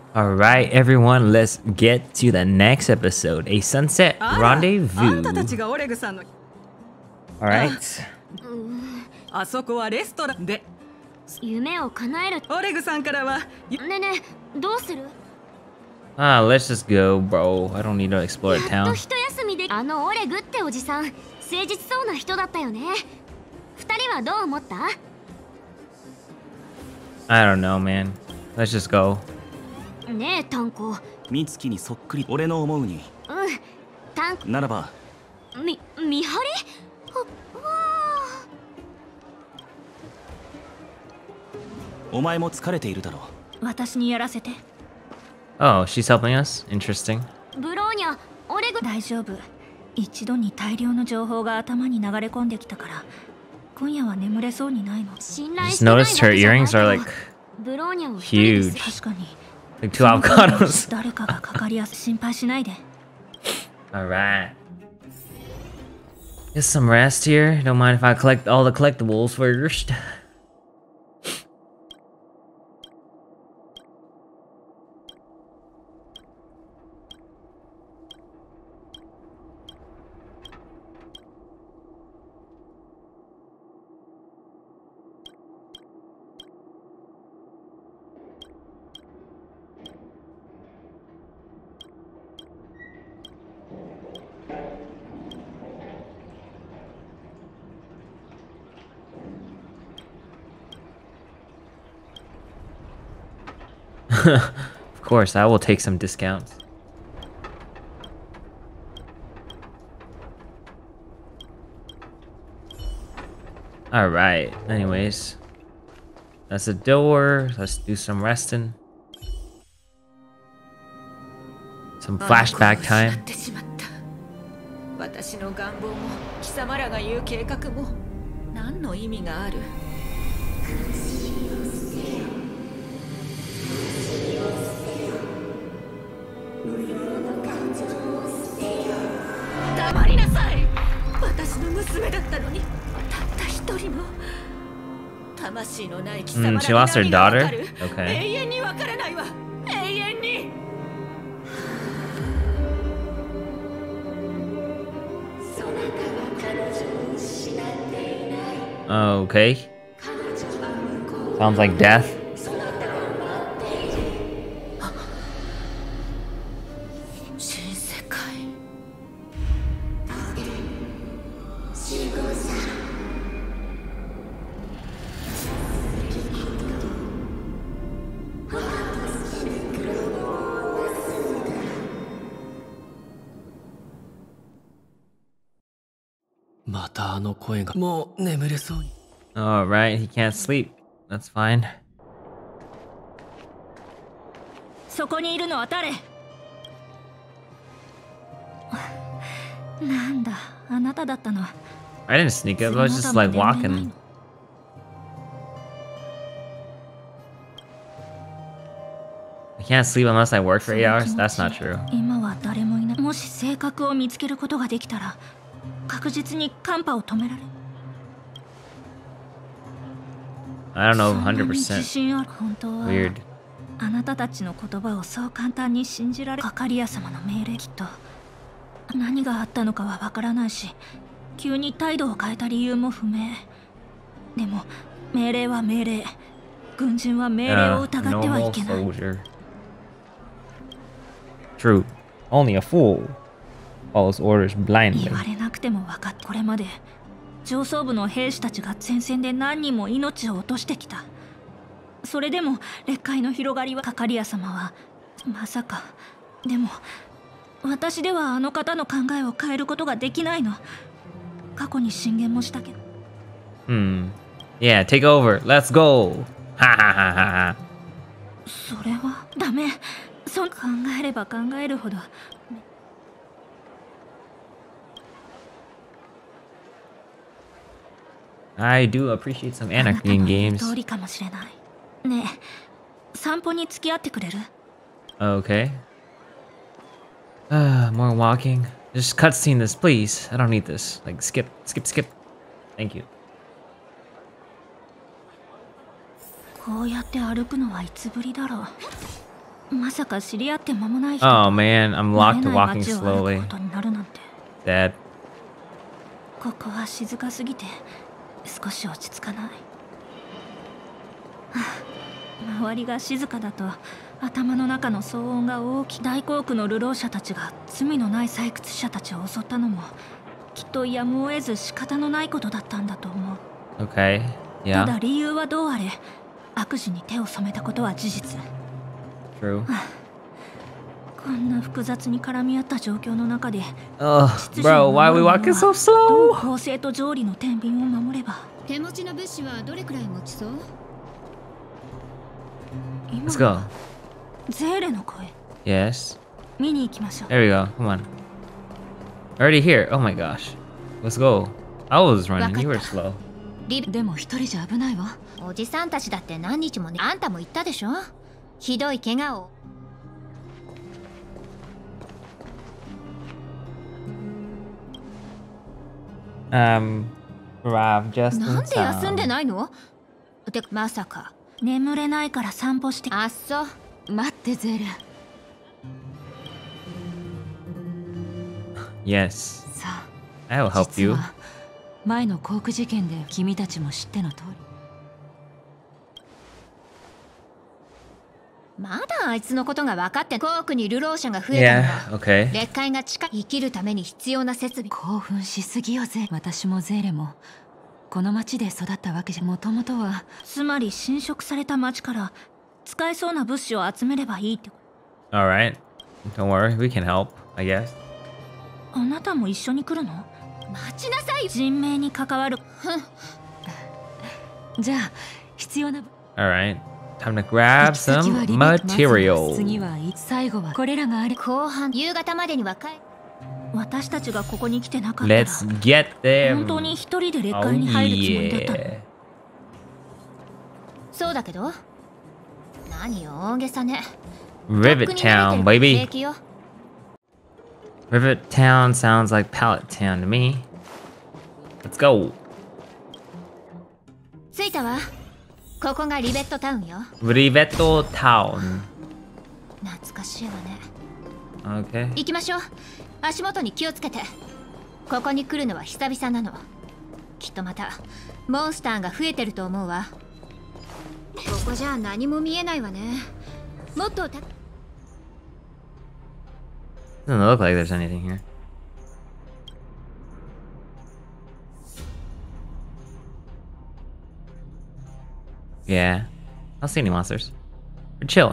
All right, everyone, let's get to the next episode, a sunset rendezvous. All right. あそこはレストランで夢を叶える。オレグさんからはねえねえどうする？ Let's just go, bro. I don't need to explore the やっと town. 一休みであのオレグっておじさん誠実そうな人だったよね。二人はどう思った？ I don't know, man. Let's just go. ねえタンコ。 美月にそっくり俺の思うに。 タンコならば見張り？ お前も疲れているだろう。 私にやらせて。 Oh, she's helping us? Interesting. ブローニャ、オレグ大丈夫。一度に大量の情報が頭に流れ込んできたから今夜は眠れそうにないの。信頼 Just してないわけ noticed じゃ her ない earrings け are ど like ブローニャを一人です。 huge. 確かに Like 2 avocados. 誰かがかかりやす心配しないで。 All right. Get some rest here. Don't mind if I collect all the collectibles first. Of course, I will take some discounts. Alright, anyways. That's a door. Let's do some resting. Some flashback time. 私の願望も貴様らが言う計画も何の意味がある？黙りなさい。私の娘だったのにたった一人の魂のない貴様ら She lost her に何がわか daughter? る？ Okay. 永遠にわからないわ。永遠に。 Okay. Sounds like death. 新世界。 またあの声がもう眠れそうに。 Alright, he can't sleep. That's fine. そこにいるのは誰？なんだ、あなただったの。 I didn't sneak up, I was just like walking. I can't sleep unless I work for 8 hours? That's not true. 今は誰もいない。もし性格を見つけることができたら確実に寒波を止められる。 I don't know そんなに自 100%. 信ある。本当は Weird. あなたたちの言葉をそう簡単に信じられ。カカリア様の命令、きっと何があったのかはわからないし急に態度を変えた理由も不明。でも命令は命令。軍人は命令を疑ってはい Normal けない。 soldier. True. Only a fool follows orders 言 blindly. われなくても分かっ。これまで上層部の兵士たちが前線で何人も命を落としてきた。それでも劣界の広がりは。カカリア様はまさか。でも私ではあの方の考えを変えることができないの。過去に進言もしたけど。 Yeah, take over. Let's go. Ha ha ha ha ha. それはダメ。そう考えれば考えるほど。 I do appreciate some anarchy in あなたの言う games. 通りかもしれない。ねえ、散歩に付き合ってくれる？ Okay. More walking. Just cutscene this, please. I don't need this. Like, skip. Thank you. こうやって歩くのはいつぶりだろう。 まさか知り合って間もない人 Oh man, I'm 慣 locked れ to ない walking 街を歩く slowly. ことになるなんて。 Dad. ここは静かすぎて少し落ち着かない。はあ、周りが静かだと頭の中の騒音が大きい。大航空の流浪者たちが罪のない採掘者たちを襲ったのもきっとやむを得ず仕方のないことだったんだと思う。 Okay. ただ Yeah. 理由はどうあれ悪事に手を染めたことは事実。 True. こんな複雑に絡み合った状況の中で Oh, 秩序 bro, を why are we 守る walking 者 so はどう slow? 公正と条理の天秤を守れば。 手持ちの物資はどれくらい持ちそう？ 今 Let's go. ゼーレの声 Yes. 見に行きましょう。 There we go. Come on. Already here. Oh my gosh. Let's go. I was running. You were slow. でも一人じゃ危ないわ。 おじさんたちだって何日もね。あんたも言ったでしょ。ひどい怪我を。 Arrived just な in んで休んで time. ないの？てまさか。 眠れないから散歩して。 あっそ。 待ってゼーレ。 Yes. さ I will あ、 help 実 you. は前の航空事件で君たちも知っての通り。 まだあいつのことが分かって航空に流浪者が増えたん Yeah. だ。 Okay. 劣化が近い。生きるために必要な設備。 興奮しすぎよゼーレ。私もゼーレもこの町で育ったわけじゃ。もともとはつまり侵食された町から使えそうな物資を集めればいいって。 All right. Don't worry. We can help. I guess. あなたも一緒に来るの？ 待ちなさい。 人命に関わる。 じゃあ必要な All right. Time to grab 行き先 some はリベまずは material. 次はいつ最後はこれらがあれ。 後半夕方までには帰る。 私たちがここに来てなかったら Let's get 本当 them. に一人で劣 Oh 化に入るつもりだったの。 yeah. そうだけど。何よ大げさね。 Rivet とっくに Town, 慣れてる baby. 平気よ。 Rivet Town sounds like Pallet Town to me. Let's go. 着いたわ。ここがリベットタウンよ。 Rivetto Town. 懐かしいわね。 Okay. 行きましょう。足元に気をつけて。ここに来るのは久々なの。きっとまたモンスターが増えてると思うわ。ここじゃ何も見えないわね。もっとた Doesn't look like there's anything here. Yeah. I don't see any monsters. We're chilling.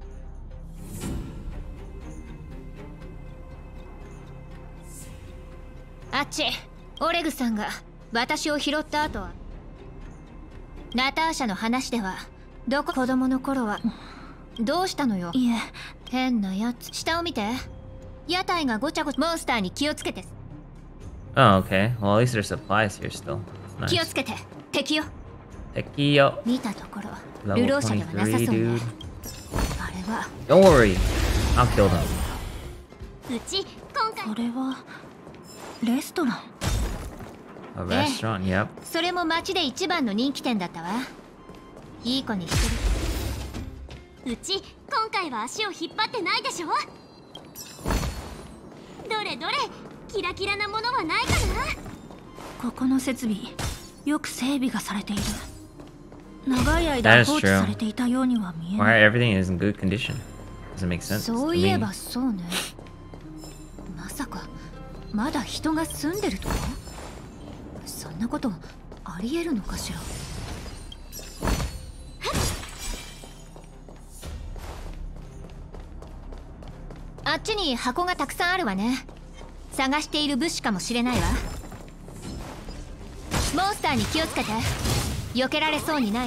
あっち、オレグさんが私を拾った後はナターシャの話では子供の頃はどうしたのよ。 いえ、 変なやつ。下を見て。屋台がごちゃごちゃ。モンスターに気をつけて。 Oh, okay. Well, at least there's supplies here still. That's 気を nice. つけて。敵よ。 Tekiyo. 見たところ Level 流浪者ではなさそうね。 23, dude. あれは Don't worry. I'll kill them. うち今回これはレストラン。 A restaurant, yep. それも町で一番の人気店だったわ。いい子にしてる。うち今回は足を引っ張ってないでしょ。どれどれキラキラなものはないかな。 ここの設備よく整備がされている。長い That 間 is 放置 true. されていたようには見えない。 Why everything is in good condition? Doesn't make sense. そう to いえ me. ばそうね。まさかまだ人が住んでるとか。そんなことありえるのかしら。あっちに箱がたくさんあるわね。探している物資かもしれないわ。モンスターに気をつけて。避けられそうにないわ。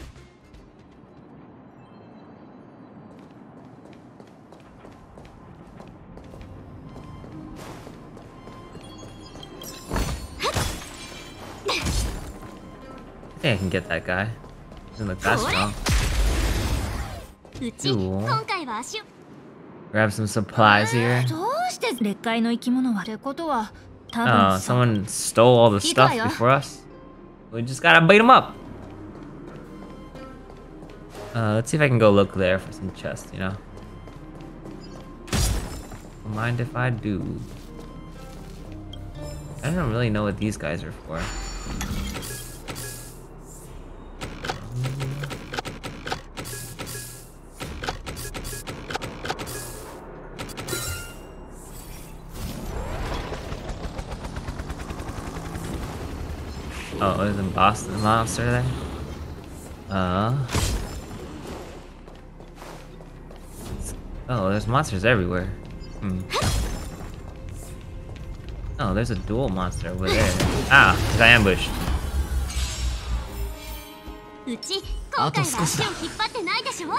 I think I can get that guy. Doesn't look that strong. うち Cool. 今回は足を。 Grab some supplies here. どうしてっ劣化の生き物はてことは多 Oh, 分そう。 someone stole all the stuff Ikaya. before us. We just gotta beat them up. Let's see if I can go look there for some chests, you know? Don't mind if I do. I don't really know what these guys are for. Oh, there's a Boston monster there? Oh, there's monsters everywhere. Hmm. Oh, there's a dual monster over there. Ah, got ambushed. うち今回は足を引っ張ってないでしょ。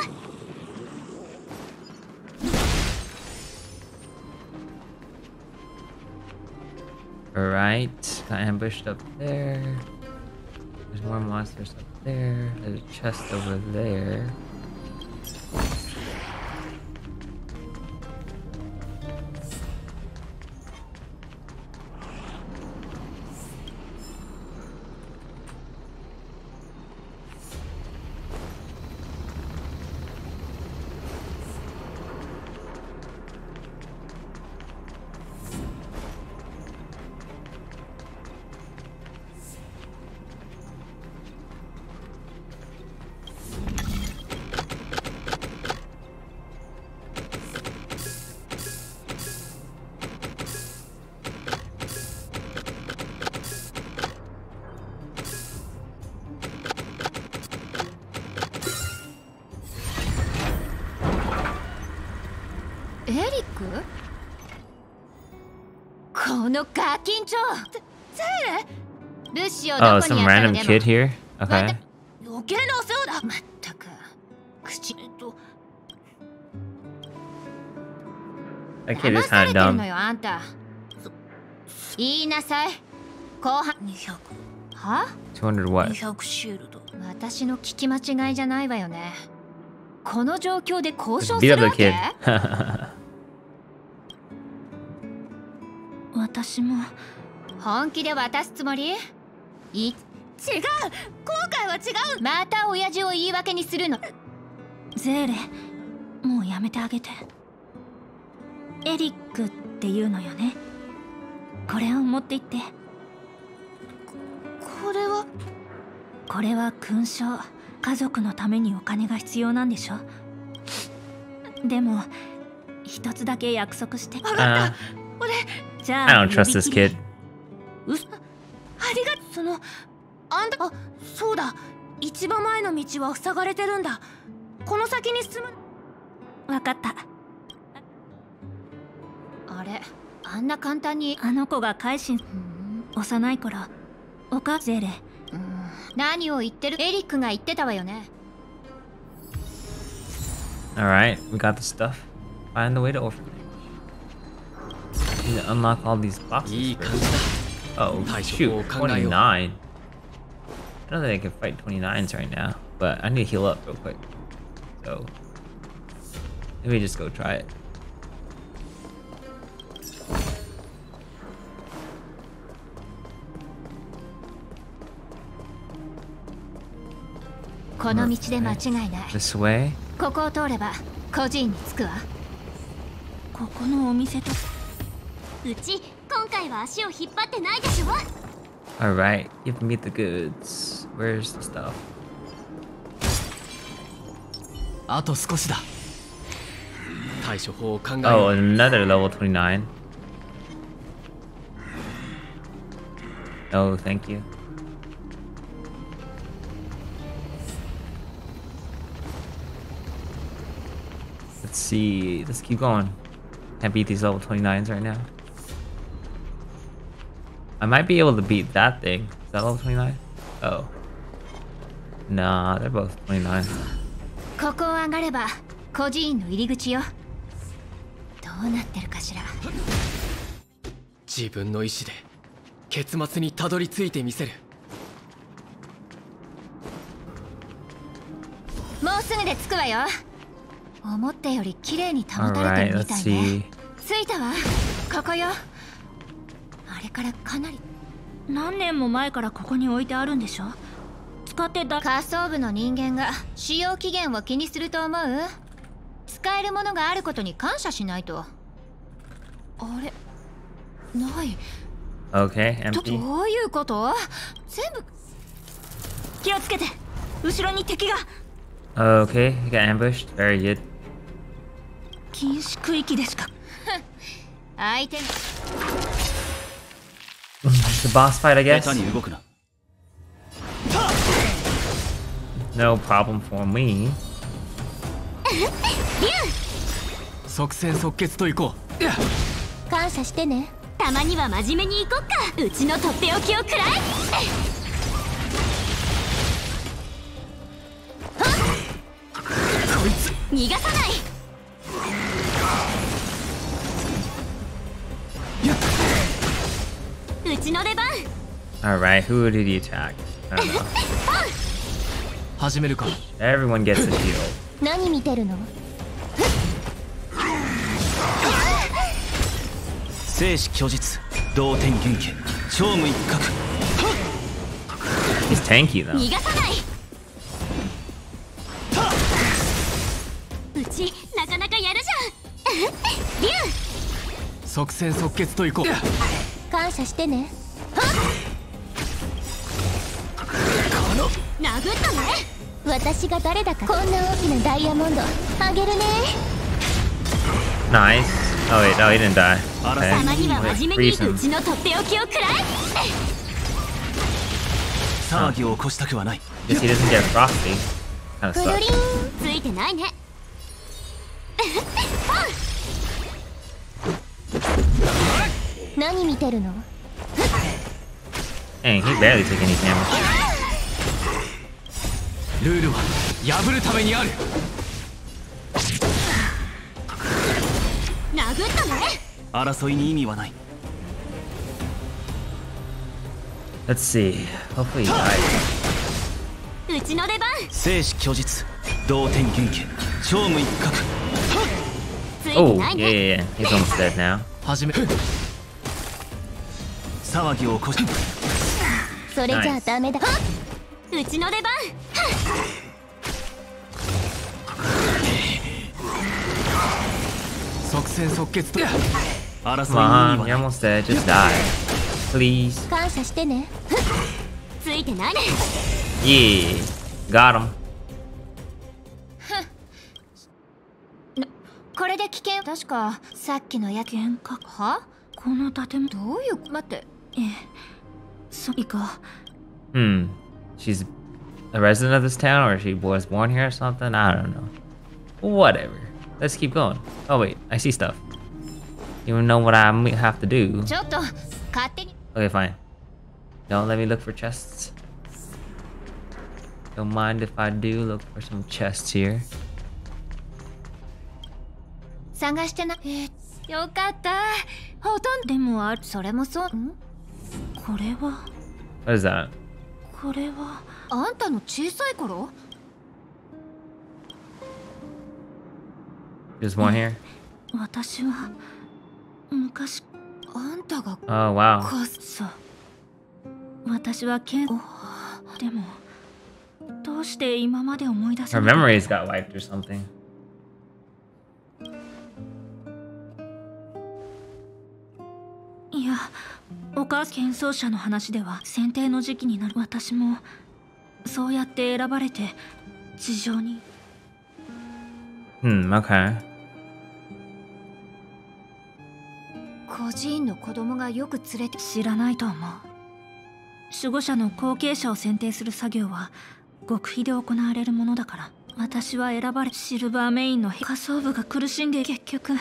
Alright, got ambushed up there. There's more monsters up there. There's a chest over there. Oh, some random kid here? Okay. That kid is kind of dumb. 200 what? 私の聞き間違いじゃないわよね。この状況で交渉す Beat る up わ the け？ kid. 私も本気で渡すつもり？違う。今回は違う。また親父を言い訳にするの。 ゼーレ、もうやめてあげて。エリックっていうのよね。これを持って行って。これは勲章。家族のためにお金が必要なんでしょ。でも一つだけ約束して。じゃあ I don't trust this kid. ありがとう。そのあんた、あ、そうだ。一番前の道は塞がれてるんだ。この先に進む。 わかった。 あれ、あんな簡単に。 あの子が改心。幼い頃、お母ゼーレ。 何を言ってる？エリックが言ってたわよね。 Alright, we got the stuff. Find the way to orphanage. Need to unlock all these boxes first. Oh, shoot, 29. I don't think I can fight 29s right now, but I need to heal up real quick. So, let me just go try it. この道で間違いない。 This way? ここを通れば孤児院に着くわ。 ここのお店と。 うち今回は足を引っ張ってないでしょ。 Alright, give me the goods. Where's the stuff? あと少しだ。対処法を考えよう。 Oh, another level 29. No, thank you. Let's see. Let's keep going. Can't beat these level 29s right now. I might be able to beat that thing. Is that level 29? Oh. Nah, they're both 29. ここを上がれば孤児院の入り口よ。どうなってるかしら。 自分の意志で結末にたどり着いてみせる。 もうすぐで着くわよ。思ったより綺麗に保たれてるみたいね。着いたわ。ここよ。あれからかなり。 何年も前からここに置いてあるんでしょ。使ってだ。 仮想部の人間が使用期限を気にすると思う？使えるものがあることに感謝しないと。 あれない。 Okay, empty. どういうこと？全部。 気をつけて。後ろに敵が。 Okay, you got ambushed. Very good. 禁止区域でしか。 相手。 It's the boss fight, I 下 guess. 手に動くな。 No problem for me. 即戦即決といこう。 感謝してね。たまには真面目に行こっか。うちのとっておきをくらえ。 こいつ逃がさない。うちの出番。 Alright, who did he attack? I don't know. 始めるか。 Everyone gets a shield. 何見てるの？ 生死虚実同点元気超無一角。 He's tanky though. 逃がさない。うちなかなかやるじゃん。リュウ。 即戦即決といこう。 感謝してね。殴ったね。私が誰だか。こんな大きなダイヤモンドあげるね。 Nice. Oh wait, no, he didn't die. たま Okay. には真面目に Freeze う him. ちのとっておきをくらえ。 騒ぎを起こしたくはない。 Guess he doesn't get frosty. Kinda くる sucks. りんついてないね。何見てるの？ Dang, he barely took any damage. ルールは破るためにある。 殴ったね。 争いに意味はない。 Let's see. Hopefully he dies. うちの出番。 生死虚実同点元気超無一角。 ついて Oh, ない yeah, ね。 yeah, yeah. He's almost dead now. 始め。 騒ぎを起こしそれじゃあダメだ。うちの出番。 即戦即決と。 争い Come に意味 on, は you're ない almost dead. Just die. Please. 感謝してね。ついてないね。 Yeah. Got him. これで危険。確かさっきのやつ。 幻覚。 は？ この建物。 どういう。待って。 そうか。 Hmm. She's a resident of this town, or she was born here or something? I don't know. Whatever. Let's keep going. Oh wait, I see stuff. You know what I have to do. ちょっと勝手に。 Okay, fine. Don't let me look for chests. Don't mind if I do look for some chests here. 探してな。よかった。ほとんど。 でもある。 それもそう。ん？ これは。 What is that? これは。 あんたの小さい頃？ There's one here. 私は昔。 あんたが。 Oh wow. そう。私はでもどうして今まで思い出せ Her ない。 memories got wiped or something. いや、お母さん剣争者の話では選定の時期になる。私もそうやって選ばれて地上に。 Okay. 孤児院の子供がよく連れて。 知らないと思う。守護者の後継者を選定する作業は極秘で行われるものだから。私は選ばれ、シルバーメインの下層部が苦しんで結局。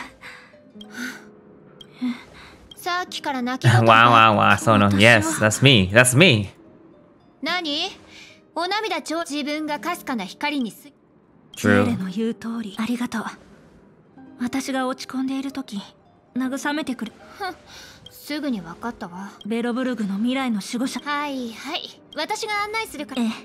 さっきから泣き Wow, 言が。 wow, wow. So no. Yes, that's me. That's me. 何？お涙自分がかすかな光にゼ True. ーレの言う通りありがとう。私が落ち込んでいる時慰めてくる。 すぐに分かったわ。 ベロブルグの未来の守護者。 はいはい。私が案内するから。 ええ。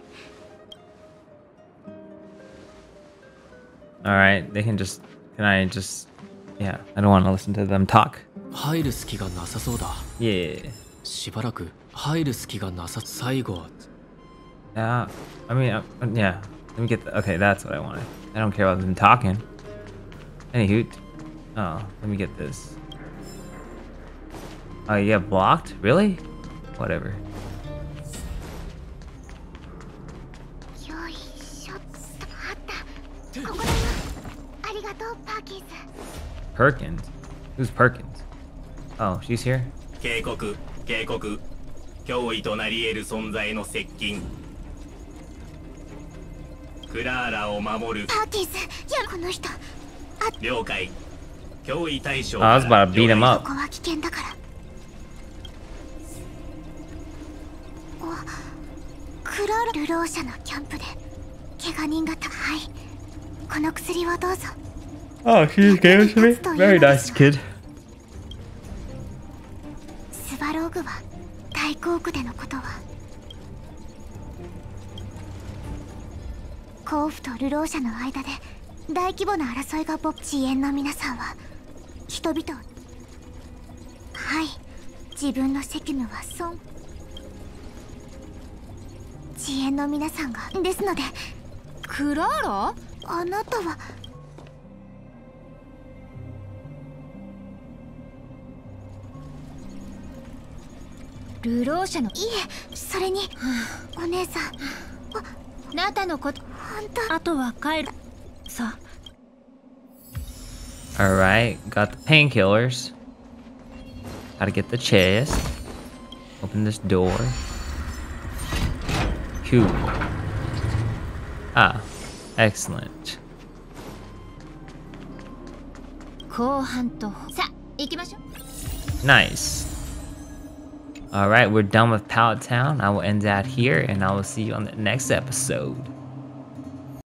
Alright, they can just. Can I just. Yeah, I don't want to listen to them talk. 入る隙がなさそうだ。 Yeah. しばらく入る隙がなさ。最後は。 I mean, yeah. Let me get the. Okay, that's what I wanted. I don't care about them talking. Any hoot. Oh, let me get this. Oh, you got blocked? Really? Whatever. よいしょっとあったここだよありがとうパーキンス Perkins? Who's Perkins? Oh, she's here? 警告警告脅威となり得る存在の接近クラーラを守るパーキンスやこの人了解脅威対象 I was about to beat him こ up. こは危険だからクラーラ流浪者のキャンプで怪我人がたはいこの薬をどうぞ Oh, she just gave it to me? Very nice, kid. スワローグは大航区でのことは甲府と流浪者の間で大規模な争いが勃遅延の皆さんは人々をはい自分の責務は損遅延の皆さんがですのでクラーラ？ あなたは流浪者のいえそれにお姉さんあなたのこと本当あとは帰るさ Alright, got the painkillers. Gotta get the chest. Open this door. Cool. Ah, excellent. 後半とさあ行きましょう Nice. Alright, we're done with Pallet Town. I will end that here, and I will see you on the next episode.